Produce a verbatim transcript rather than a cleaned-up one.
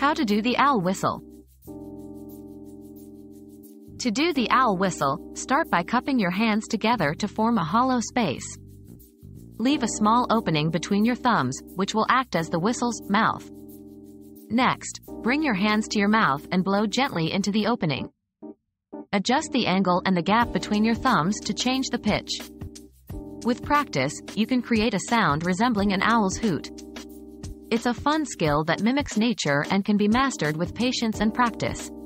How to do the owl whistle. To do the owl whistle, start by cupping your hands together to form a hollow space. Leave a small opening between your thumbs, which will act as the whistle's mouth. Next, bring your hands to your mouth and blow gently into the opening. Adjust the angle and the gap between your thumbs to change the pitch. With practice, you can create a sound resembling an owl's hoot. It's a fun skill that mimics nature and can be mastered with patience and practice.